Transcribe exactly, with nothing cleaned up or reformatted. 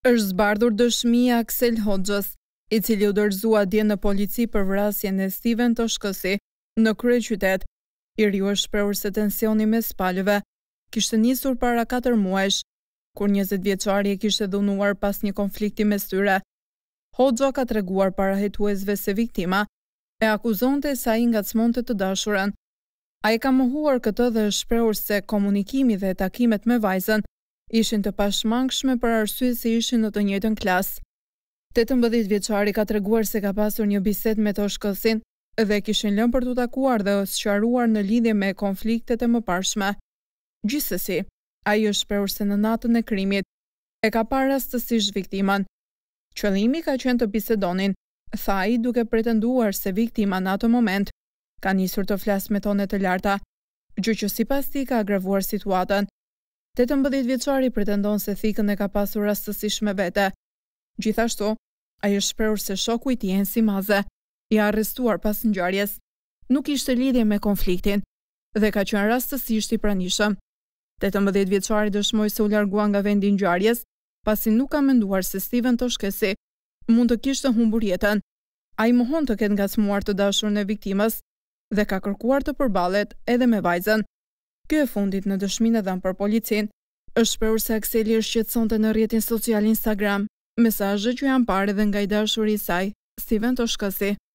Është zbardhur dëshmia Aksel Hoxhës, i cili u dorëzua dje në polici për vrasjen e Thikën Toshkëzit në kryeqytet. I riu është shprehur se tensioni mes palëve kishte nisur para katër muajsh, kur njëzet vjeçari e kishte dhunuar pas një konflikti mes tyre. Hoxha ka treguar para hetuesve se viktima e akuzonte se ai ngacmonte të dashurën. Ai ka mohuar këtë dhe është shprehur se komunikimi dhe takimet me vajzën ishin të pashmangshme për arsye se ishin në të njëjtën klasë. tetëmbëdhjetë vjeçari ka treguar se ka pasur një bisedë me Toshkëzin dhe kishin lënë për të takuar dhe sqaruar në lidhje me konfliktet e mëparshme. Gjithsesi, ai është shprehur se në natën e krimit e ka parë rastësisht viktimën. Qëllimi ka qenë të bisedonin, tha ai duke pretenduar se viktima në atë moment ka nisur të flasë me tone të larta, gjë që sipas tij ka agravuar situatën. tetëmbëdhjetë vjeçari pretendon se Thikën e ka pasur rastësisht me vete. Gjithashtu, ai është shprehur se shoku i tij Ensimaze i arrestuar pas ngjarjes nuk kishte lidhje me konfliktin dhe ka qenë rastësisht i pranishëm. tetëmbëdhjetë vjeçari dëshmoi se u largua nga vendi i ngjarjes pasi nuk ka menduar se Thikën Toshkëzit mund të kishte humbur jetën. Ai mohon të ketë ngacmuar të dashurën e viktimës dhe ka kërkuar të përballet edhe me vajzën. Ky e fundit në dëshminë e dhënë për policin. Është shprehur se Akseli është shqetësonte në rrjetin social Instagram mesazhe që janë parë edhe nga i dashuri i saj, Thikën Toshkëzit.